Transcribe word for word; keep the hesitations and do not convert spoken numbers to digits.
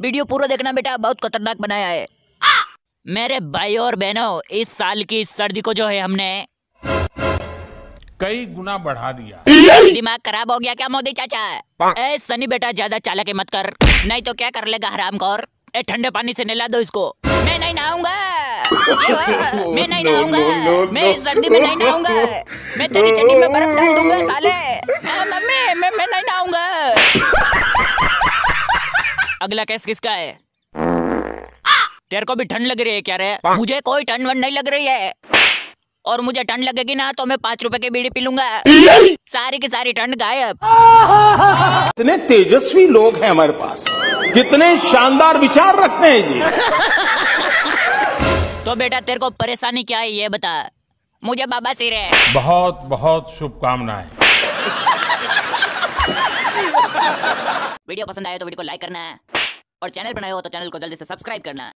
Video पूरा देखना बेटा, बहुत खतरनाक बनाया है। मेरे भाई और बहनों, इस साल की सर्दी को जो है हमने कई गुना बढ़ा दिया। दिमाग खराब हो गया क्या मोदी चाचा? ए सनी बेटा, ज्यादा चालाकी मत कर, नहीं तो क्या कर लेगा हरामखोर। ए ठंडे पानी से नहला दो इसको। मैं नहीं नहाऊंगा, मैं नहीं नहाऊंगा, मैं इस सर्दी में नहीं नहाऊंगा। मैं तेरी चड्डी में बर्फ डाल दूंगा साले। मम्मी मैं मैं नहीं नहाऊंगा। अगला केस किसका है? तेरे को भी ठंड लग रही है क्या रे? मुझे कोई ठंड वंड नहीं लग रही है, और मुझे ठंड लगेगी ना तो मैं पांच रुपए की बीड़ी पी लूंगा, सारी की सारी ठंड गायब। कितने तेजस्वी लोग हैं हमारे पास, कितने शानदार विचार रखते हैं जी। तो बेटा तेरे को परेशानी क्या है ये बता, मुझे बाबा सिर है। बहुत बहुत शुभकामनाएं। वीडियो पसंद आया तो वीडियो को लाइक करना, और चैनल पर नए हो तो चैनल को जल्दी से सब्सक्राइब करना।